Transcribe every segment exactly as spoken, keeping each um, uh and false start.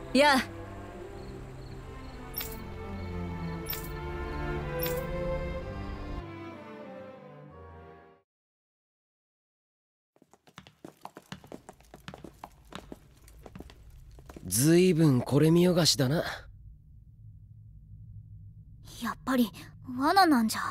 やあ。 ずいぶんこれ見よがしだな。 やっぱり罠なんじゃ。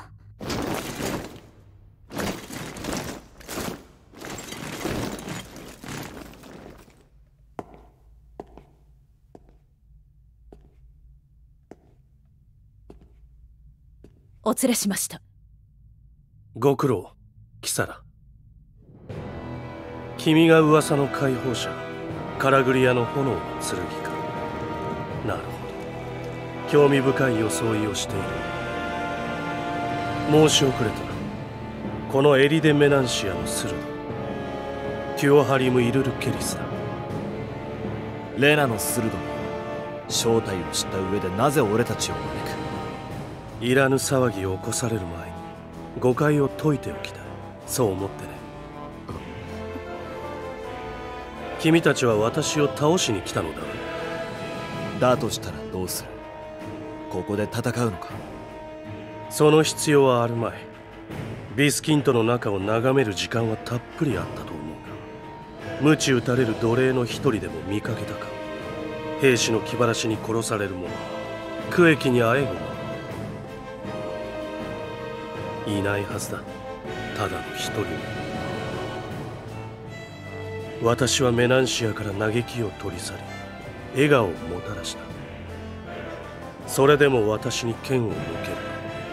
お連れしました。 ご苦労、キサラ。君が噂の解放者、カラグリアの炎の剣か。なるほど、興味深い装いをしている。申し遅れた。このエリデ・メナンシアのスルド、テュオハリム・イルル・ケリスだ。 レナのスルドも正体を知った上でなぜ俺たちを招く。 いらぬ騒ぎを起こされる前に誤解を解いておきたい。そう思ってね。君たちは私を倒しに来たのだ。 だとしたらどうする。ここで戦うのか。 その必要はあるまい。ビスキントの中を眺める時間はたっぷりあったと思うが、鞭打たれる奴隷の一人でも見かけたか。兵士の気晴らしに殺される者、区域にあえぐ者、いないはずだ。ただの一人も。私はメナンシアから嘆きを取り去り、笑顔をもたらした。それでも私に剣を向ける。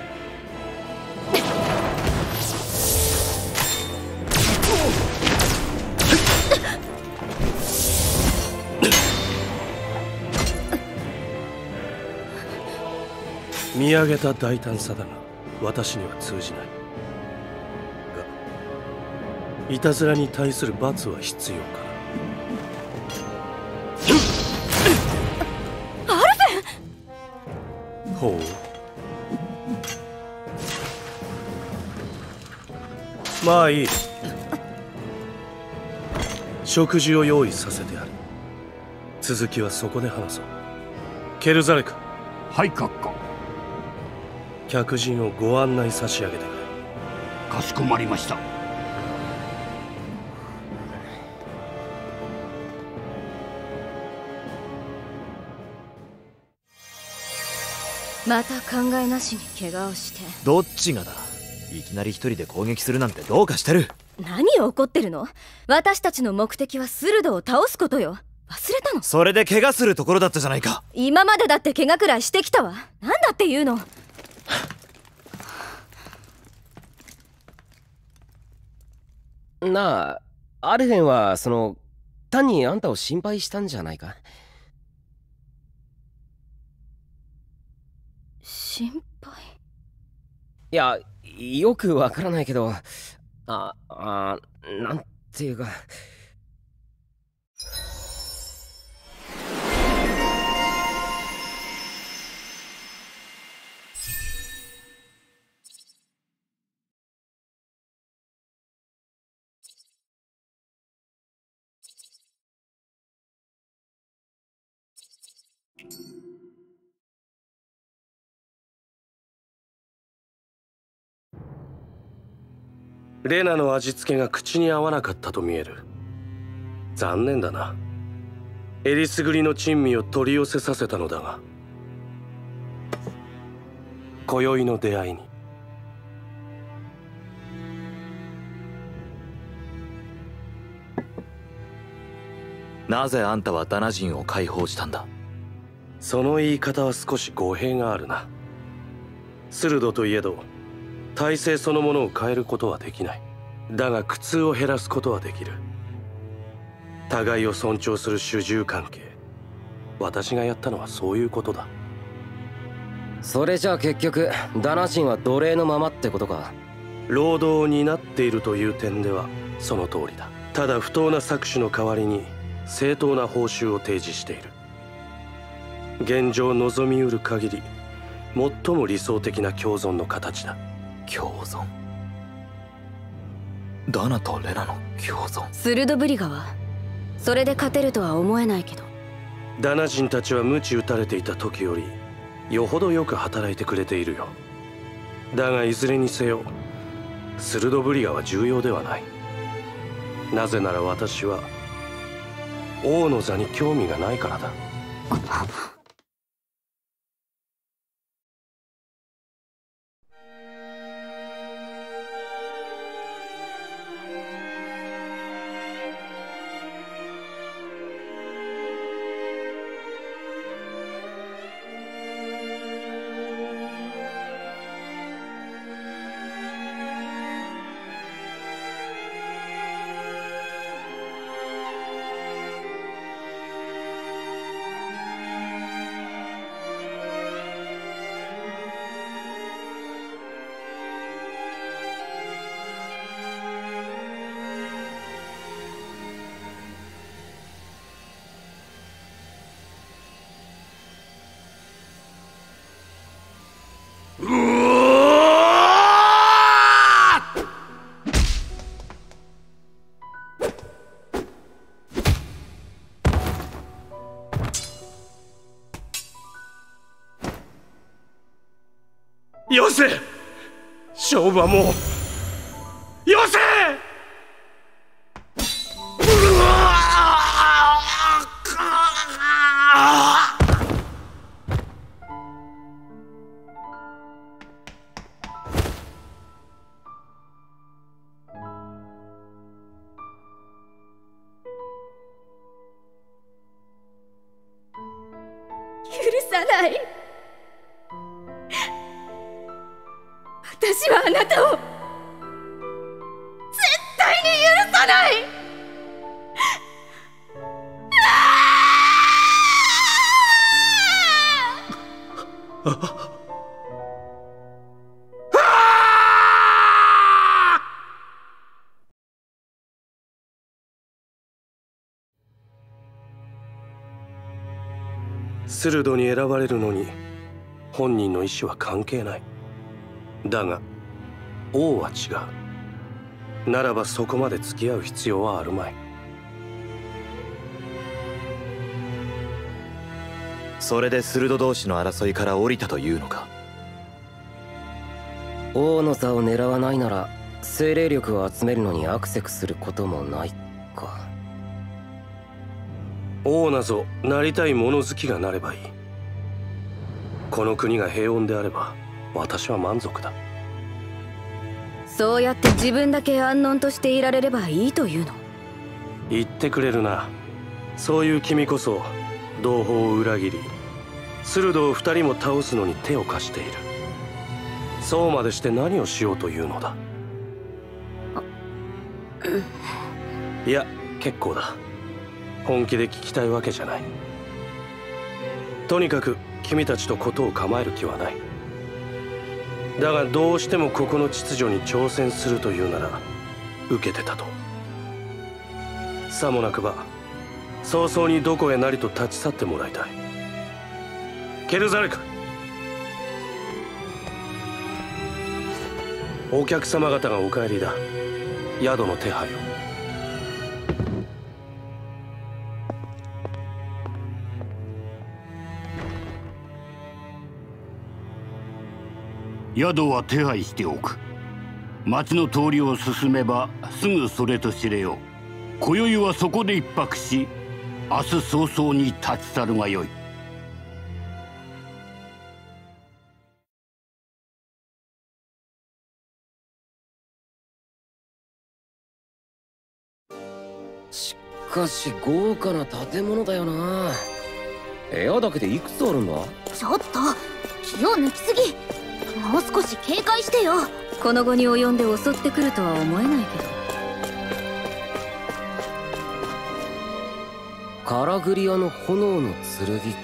見上げた大胆さだが私には通じない。がいたずらに対する罰は必要かな。 アルフェン。 ほう、まあいい。食事を用意させてある。続きはそこで話そう。ケルザレク。 はい、閣下。 客人をご案内差し上げてくれ。 かしこまりました。 また考えなしに怪我をして。 どっちがだ。いきなり一人で攻撃するなんてどうかしてる。 何を怒ってるの。私たちの目的はスルドを倒すことよ。忘れたの。 それで怪我するところだったじゃないか。 今までだって怪我くらいしてきたわ。なんだって言うの。 なあ、アルフェンはその単にあんたを心配したんじゃないか。 心配。 いや、よくわからないけど、ああ、なんていうか。 レナの味付けが口に合わなかったと見える。残念だな。えりすぐりの珍味を取り寄せさせたのだが、今宵の出会いに。 なぜあんたはダナ人を解放したんだ。 その言い方は少し語弊があるな。スルドといえど体制そのものを変えることはできない。だが苦痛を減らすことはできる。互いを尊重する主従関係。私がやったのはそういうことだ。 それじゃあ結局ダナ人は奴隷のままってことか。 労働を担っているという点ではその通りだ。ただ不当な搾取の代わりに正当な報酬を提示している。現状望みうる限り最も理想的な共存の形だ。 共存。ダナとレナの共存。 スルドブリガはそれで勝てるとは思えないけど。 ダナ人たちは鞭打たれていた時よりよほどよく働いてくれているよ。だがいずれにせよスルドブリガは重要ではない。なぜなら私は王の座に興味がないからだ。よせ、勝負はもうよせ。 許さない。私はあなたを絶対に許さない。 スルドに選ばれるのに本人の意思は関係ない。だが王は違う。ならばそこまで付き合う必要はあるまい。 それでスルド同士の争いから降りたというのか。 王の座を狙わないなら精霊力を集めるのにアクセスすることもないか。 王なぞなりたい物好きがなればいい。この国が平穏であれば私は満足だ。 そうやって自分だけ安穏としていられればいいというの。 言ってくれるな。そういう君こそ同胞を裏切りスルドを二人も倒すのに手を貸している。そうまでして何をしようというのだ。いや結構だ。本気で聞きたいわけじゃない。とにかく君たちと事を構える気はない。だがどうしてもここの秩序に挑戦するというなら受けてたと。さもなくば早々にどこへなりと立ち去ってもらいたい。ケルザレク、お客様方がお帰りだ。宿の手配を。 宿は手配しておく。町の通りを進めばすぐそれと知れよ。今宵はそこで一泊し、明日早々に立ち去るがよい。 しかし豪華な建物だよな。部屋だけでいくつあるんだ。 ちょっと気を抜きすぎ。もう少し警戒してよ。 この後に及んで襲ってくるとは思えないけど。 カラグリアの炎の剣か。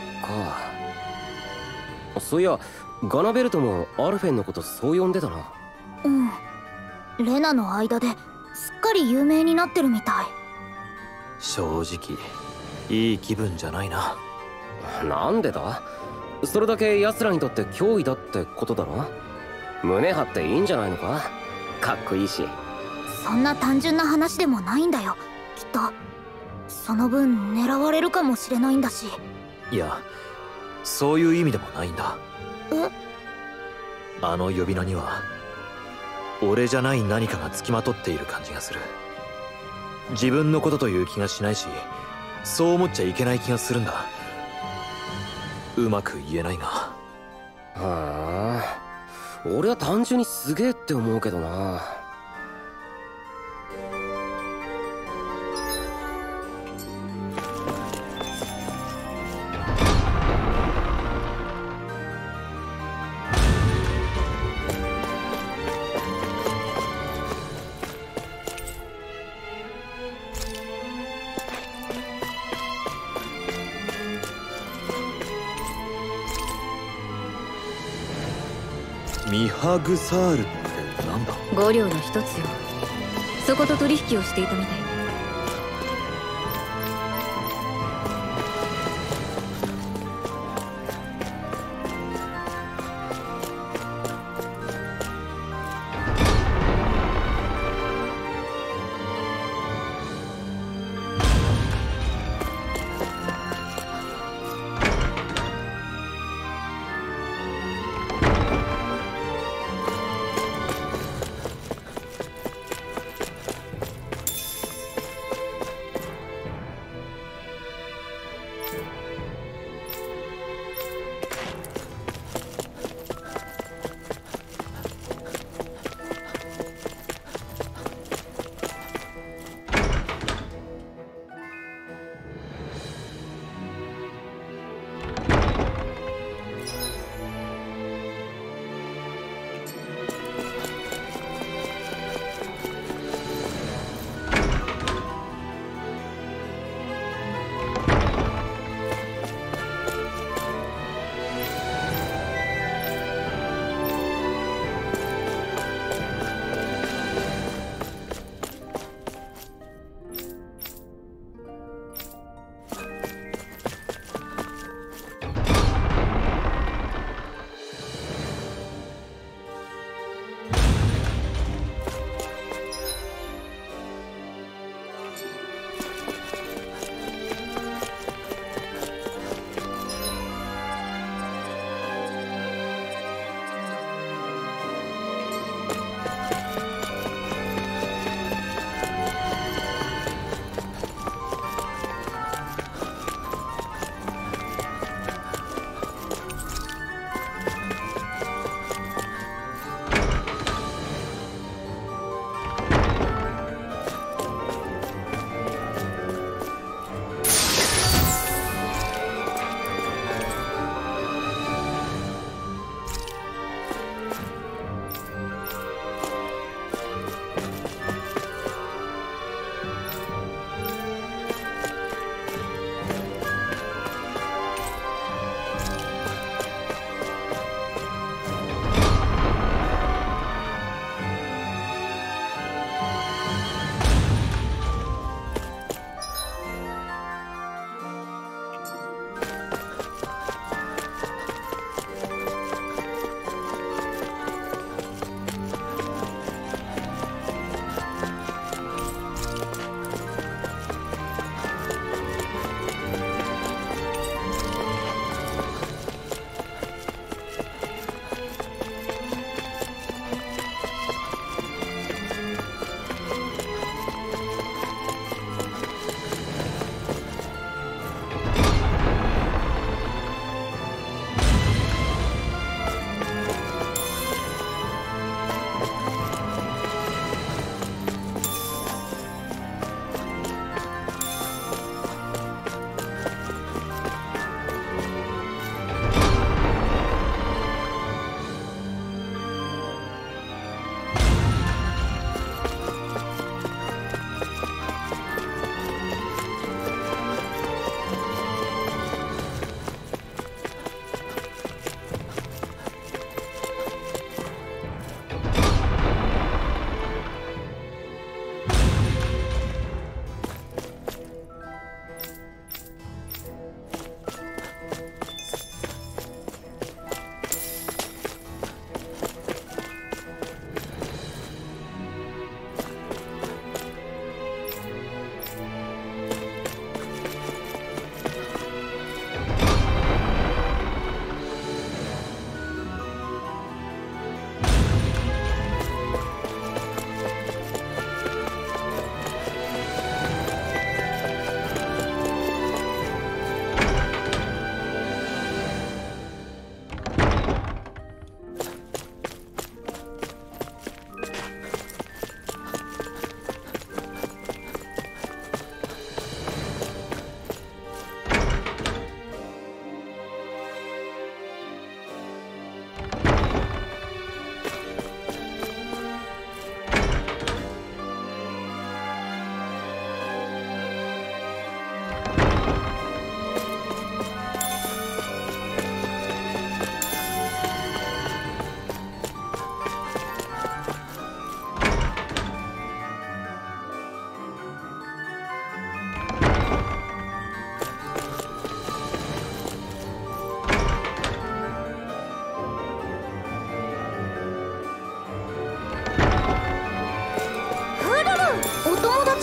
そういやガナベルトもアルフェンのことそう呼んでたな。 うん、レナの間ですっかり有名になってるみたい。 正直いい気分じゃないな。 なんでだ。それだけ奴らにとって脅威だってことだろ。胸張っていいんじゃないのか。かっこいいし。 そんな単純な話でもないんだよきっと。その分狙われるかもしれないんだし。 いや、そういう意味でもないんだ。 え？ あの呼び名には俺じゃない何かがつきまとっている感じがする。自分のことという気がしないし、そう思っちゃいけない気がするんだ。うまく言えないが。 はあ、俺は単純にすげえって思うけどな。 ミハグサールってなんだ？ 五両の一つよ。そこと取引をしていたみたい。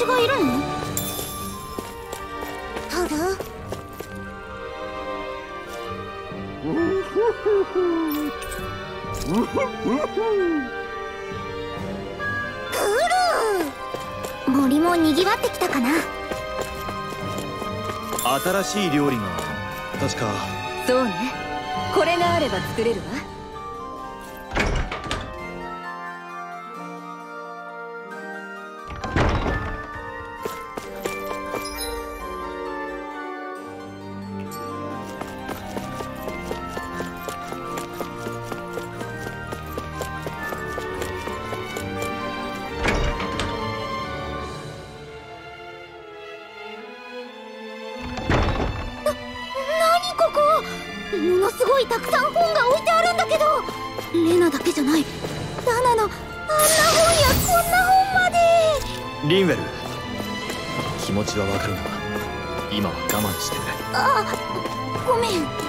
がいるの？トル？トル！森もにぎわってきたかな。 新しい料理が確か。 そうね、これがあれば作れるわ。 ものすごいたくさん本が置いてあるんだけど、レナだけじゃない、ダナのあんな本やこんな本まで。 リンウェル、気持ちはわかるが今は我慢してくれ。 あ、ごめん。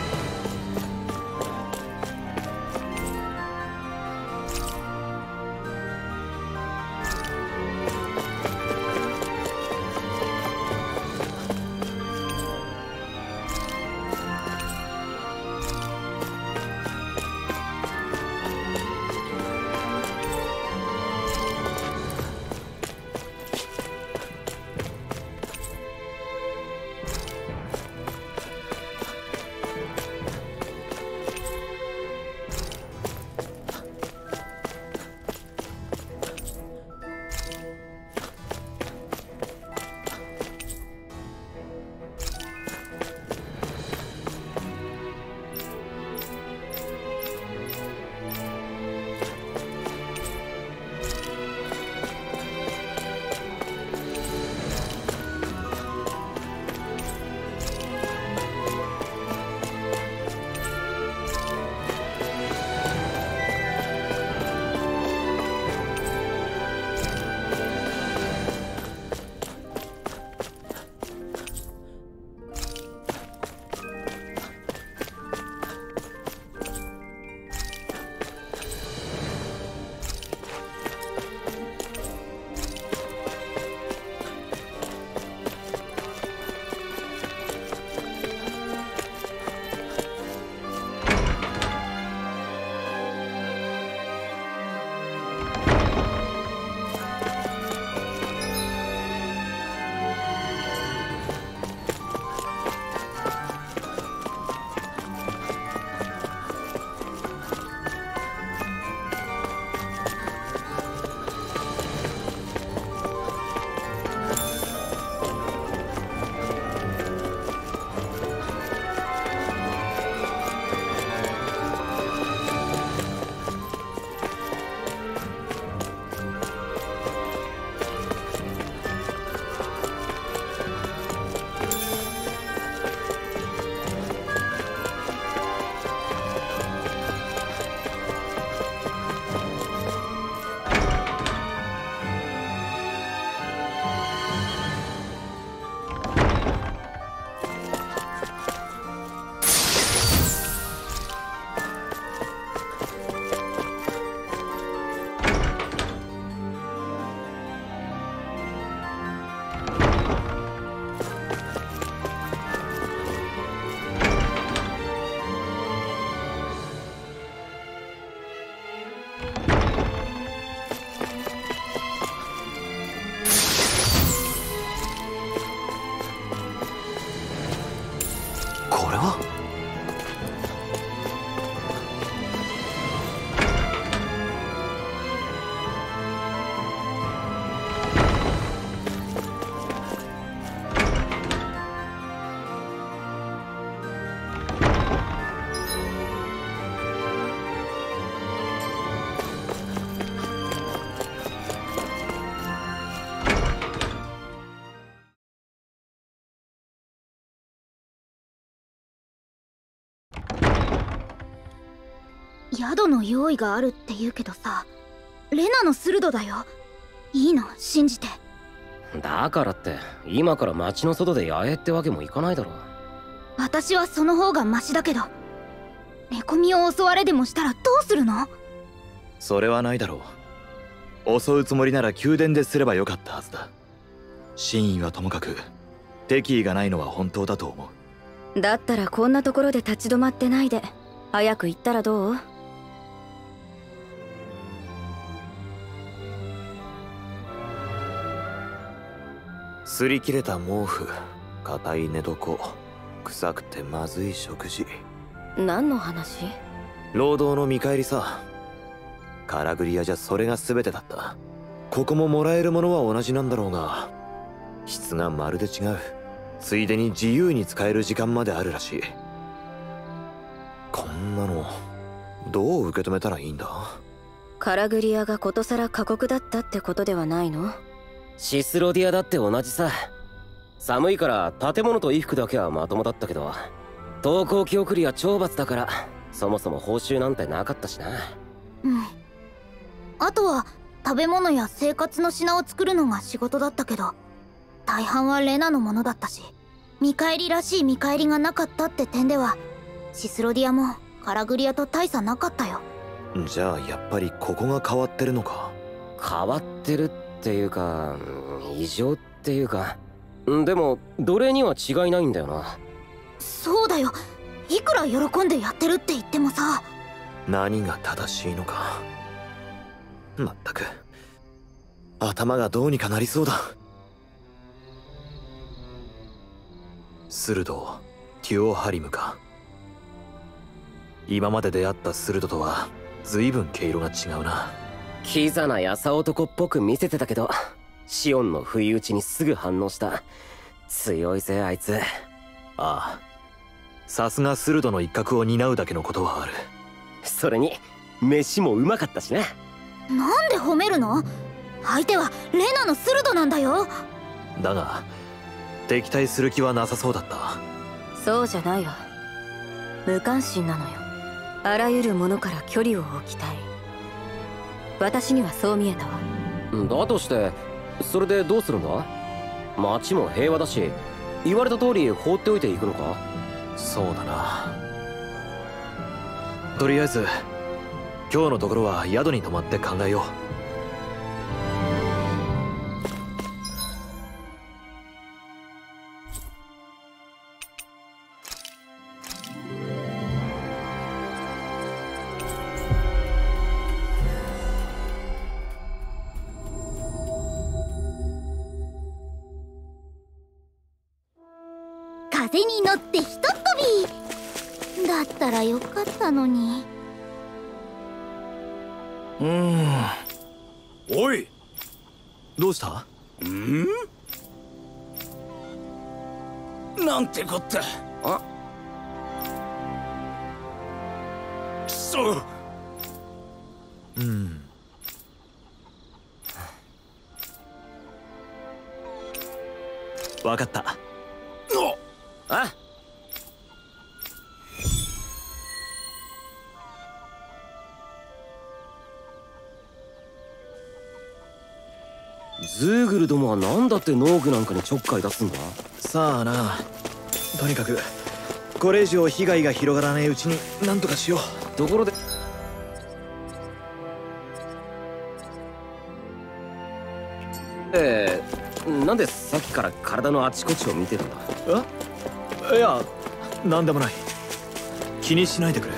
宿の用意があるって言うけどさ、レナの鋭だよ。いいの信じて。 だからって今から町の外で野営ってわけもいかないだろ。 私はその方がマシだけど、寝込みを襲われでもしたらどうするの？ それはないだろう。襲うつもりなら宮殿ですればよかったはずだ。 真意はともかく敵意がないのは本当だと思う。だったらこんなところで立ち止まってないで早く行ったらどう？ 擦り切れた毛布、硬い寝床、臭くてまずい食事。 何の話？ 労働の見返りさ。カラグリアじゃそれが全てだった。ここももらえるものは同じなんだろうが質がまるで違う。ついでに自由に使える時間まであるらしい。こんなのどう受け止めたらいいんだ？ カラグリアがことさら過酷だったってことではないの？ シスロディアだって同じさ。寒いから建物と衣服だけはまともだったけど、登校記送りは懲罰だからそもそも報酬なんてなかったしな。 うん。あとは食べ物や生活の品を作るのが仕事だったけど、大半はレナのものだったし、見返りらしい見返りがなかったって点ではシスロディアもカラグリアと大差なかったよ。 じゃあやっぱりここが変わってるのか？ 変わってるっていうか異常っていうか、でも奴隷には違いないんだよな。 そうだよ。いくら喜んでやってるって言ってもさ。 何が正しいのか。まったく頭がどうにかなりそうだ。スルド、テュオハリムか。今まで出会ったスルドとは随分毛色が違うな。 キザな優男っぽく見せてたけど、シオンの不意打ちにすぐ反応した。強いぜあいつ。 ああ、さすがスルドの一角を担うだけのことはある。 それに飯もうまかったしな。 なんで褒めるの？相手はレナのスルドなんだよ。 だが敵対する気はなさそうだった。 そうじゃないわ。無関心なのよ。あらゆるものから距離を置きたい。私にはそう見えたわ。 だとしてそれでどうするんだ？町も平和だし、言われた通り放っておいていくのか？ そうだな。とりあえず今日のところは宿に泊まって考えよう。 風に乗ってひとっ飛びだったらよかったのに。 うーん。おい、 どうした？ ん？なんてこった。あ？くそ。 うん。わかった。 あ？ズーグルどもは何だって農具なんかにちょっかい出すんだ？ さあな。とにかくこれ以上被害が広がらないうちに何とかしよう。 ところでえー、なんでさっきから体のあちこちを見てるんだ？ え？いや、なんでもない。気にしないでくれ。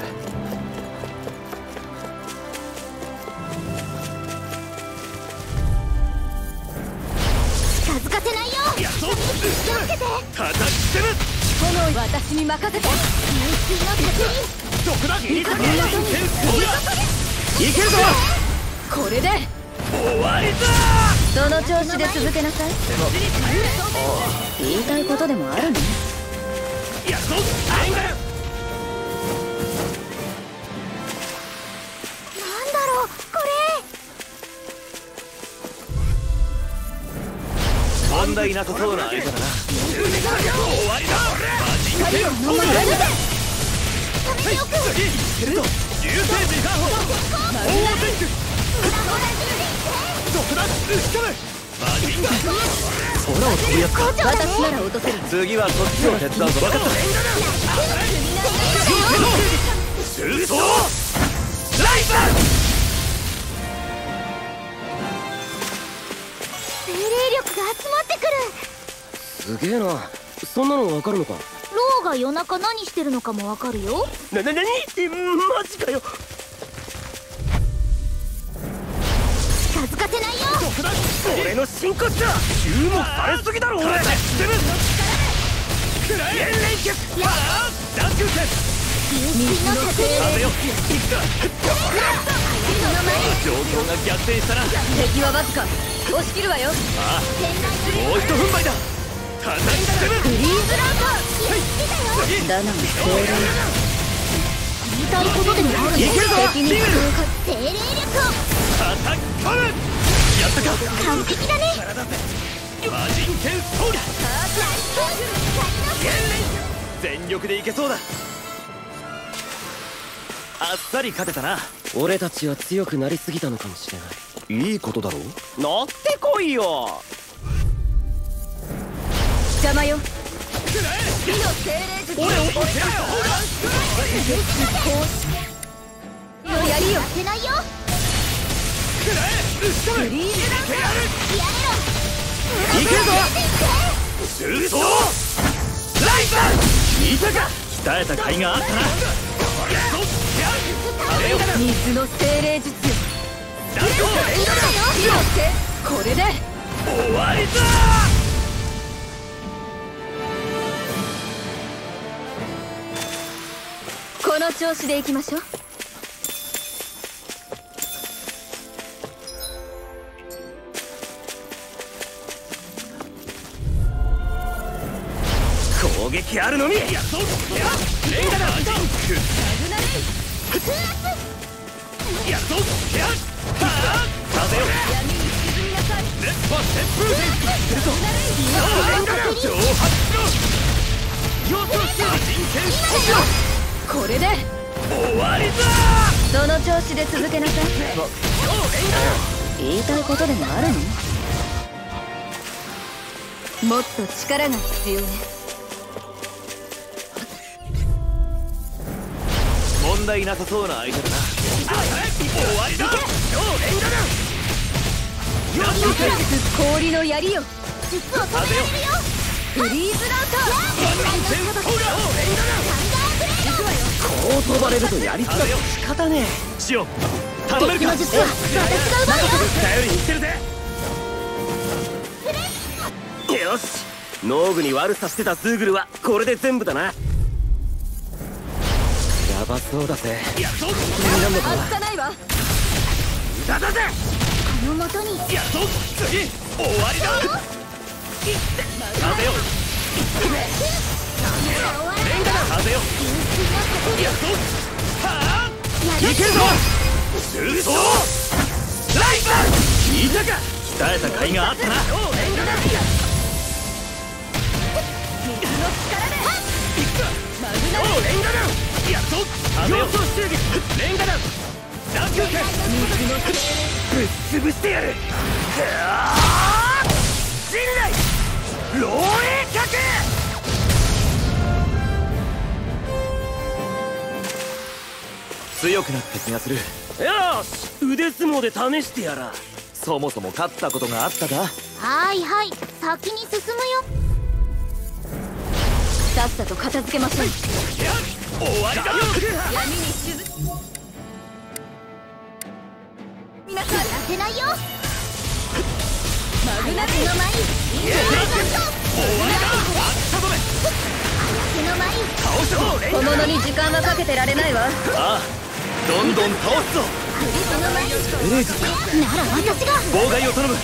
近づかせないよ。やっと気をつけて。 叩きつける。 炎私に任せて。 入水の確認。 どこだ？いけるぞ。 これで終わりだ。 その調子で続けなさい。言いたいことでもあるの？ やっとアングル。 なんだろうこれ。 問題なさそうな相手だな。 終わりだ。 光を飲まないで。 いけるぞ。流星時間砲。オーベンク。どこだ？後ろ。マジンガー。 空を飛ぶやつか。 私なら落とせる。 次はそっちを手伝うぞ。分かった。 通走ライバル。 精霊力が集まってくる。 すげえな。そんなのわかるのか。 ローが夜中何してるのかもわかるよ。 な、な、なにえ、マジかよ。 近づかせないよ。 俺の真骨だ。注目されすぎだろ俺。くらえ連結パワーダンクセ水の風よ。 状況が逆転したな。 敵はわずか。押し切るわよ。 もう一踏ん張りだ。叩き攻めフリーズラウト。 ダナの精霊。 言いたいことでもあるの。 敵に精霊力を叩き込む。やったか。 完璧だね。 魔人剣ソウル。全力でいけそうだ。あっさり勝てたな。 俺たちは強くなりすぎたのかもしれない。 いいことだろう。 乗ってこいよ。 邪魔よ。 火の精霊術。 俺を追いつの槍よ。 せないよ。 フリーズラウト。 やいけるぞ。 重装ライザー。聞いたか。鍛えた甲斐があったな。 水の精霊術よ。これで終わりだ。 この調子でいきましょう。 攻撃あるのみ。やっとレンガだ。ジンクやっとやっ風よ。レッパ旋風剣するぞ。レンガだ。蒸発しろ。よそしジンケンこれで終わりだ。 その調子で続けなさい。言いたいことでもあるの？もっと力が必要ね。 問題なさそうな相手だな。終わりだ。 氷の槍よ。 術を止められるよ。 フリーズラウト。 こう飛ばれるとやりつか仕方ねえ。 シオン頼めるか。 敵の術は私が奪うよ。 頼りにしてるぜ。 よし、農具に悪さしてたズーグルはこれで全部だな。やばそうだぜ。 やっと気になんのかあったないわ。 だだぜ。 この元にやっと次終わりだ。風よ。レンガだ。風よ。やっとはあいけるぞ。重装ライバー。聞いたか。鍛えた甲斐があったな。やっと風よ。レンガだ。ダンク剣ぶっ潰してやる。信頼漏洩角。強くなった気がする。 よし、腕相撲で試してやら。 そもそも勝ったことがあったか。 はいはい、先に進むよ。 さっさと片付けましょう。 終わりだ。 闇に沈む。皆さんやせないよ。 マグナ早手の前に終わりだ。 早手の前に倒しろ。 小物に時間はかけてられないわ。 ああ、どんどん倒すぞ。 早手の前にエレーズなら私が妨害を頼む。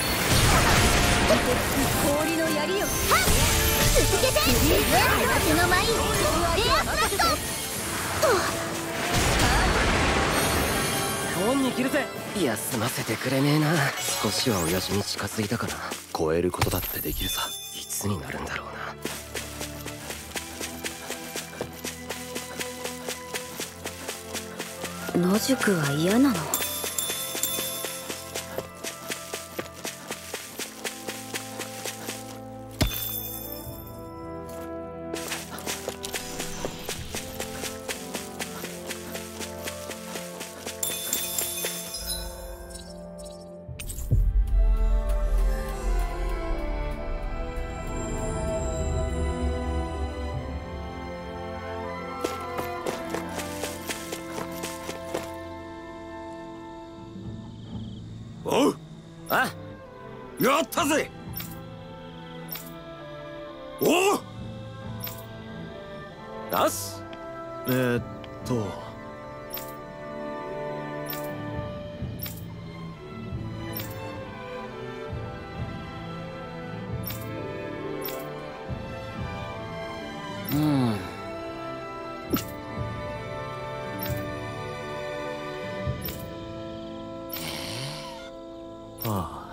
氷の槍よ。 続けて。早手の前にエアスラストと。 本に切るぜ。休ませてくれねえな。少しは親父に近づいたかな。 超えることだってできるさ。 いつになるんだろうな。 野宿は嫌なの？ らったぜ。おう。よし。 えー、っとうん。 ああ。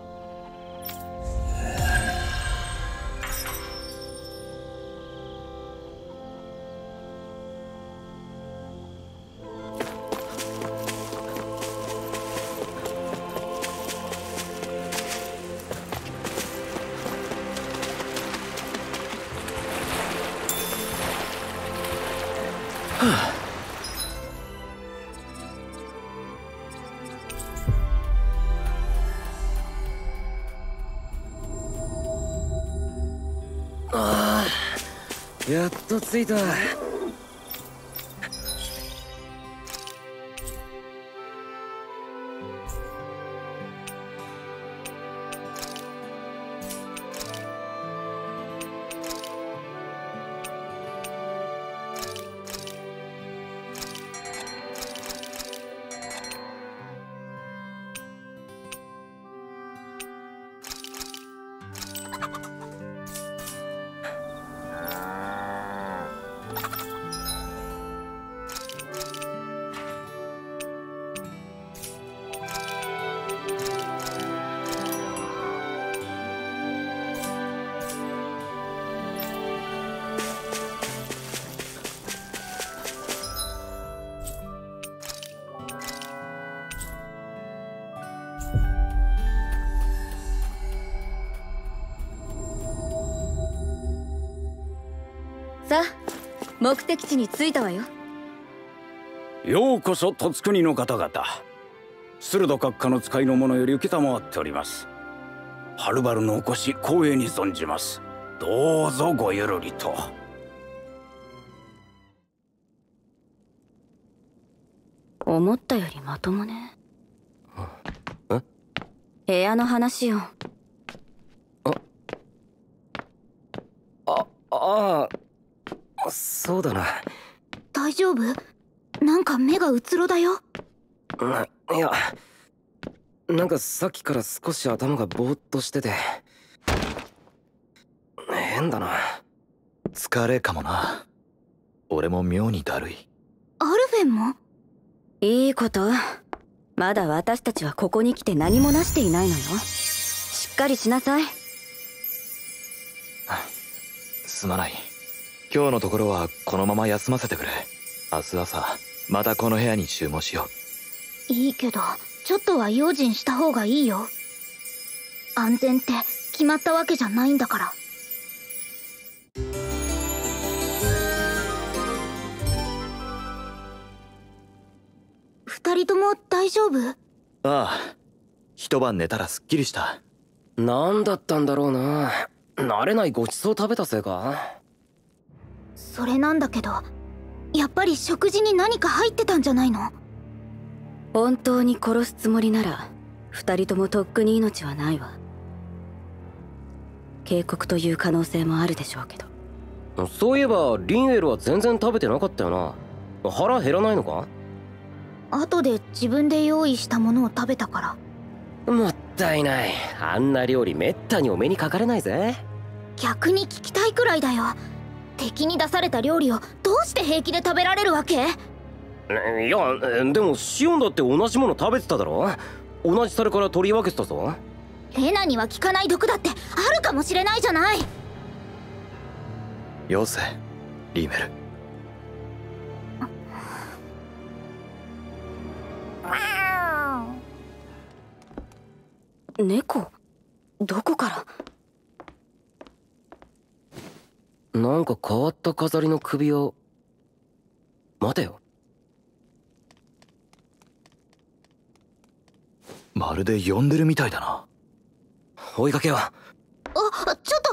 ああ、やっと着いた。 さあ、目的地に着いたわよ。 ようこそ十津国の方々。駿土閣下の使いの者より承っております。はるばるのお越し光栄に存じます。どうぞごゆるりと。 思ったよりまともね。 え？ 部屋の話よ。 あ、ああ、そうだな。 大丈夫？なんか目がうつろだよ。 いや、なんかさっきから少し頭がぼーっとしてて変だな。 疲れかもな。俺も妙にだるい。 アルフェンも？ いいこと。まだ私たちはここに来て何もなしていないのよ。しっかりしなさい。 すまない。今日のところはこのまま休ませてくれ。明日朝またこの部屋に注文しよう。いいけどちょっとは用心した方がいいよ。安全って決まったわけじゃないんだから。二人とも大丈夫？ ああ、一晩寝たらすっきりした。 何だったんだろうな。慣れないごちそう食べたせいか。 それなんだけど、やっぱり食事に何か入ってたんじゃないの？ 本当に殺すつもりなら二人ともとっくに命はないわ。警告という可能性もあるでしょうけど。 そういえばリンエルは全然食べてなかったよな。腹減らないのか？ 後で自分で用意したものを食べたから。 もったいない。あんな料理めったにお目にかかれないぜ。 逆に聞きたいくらいだよ。敵に出された料理をどうして平気で食べられるわけ？いや、 でもシオンだって同じもの食べてただろ。同じ皿から取り分けてたぞ。 レナには効かない毒だってあるかもしれないじゃない。 よせ、リーメル。 猫？どこから？ なんか変わった飾りの首を。待てよ。 まるで呼んでるみたいだな。 追いかけよう。 あ、ちょっと